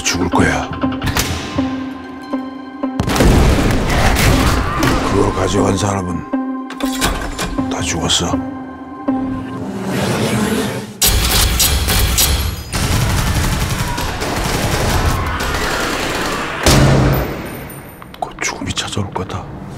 죽을 거야. 그걸 가져간 사람은 다 죽었어. 곧 죽음이 찾아올 거다.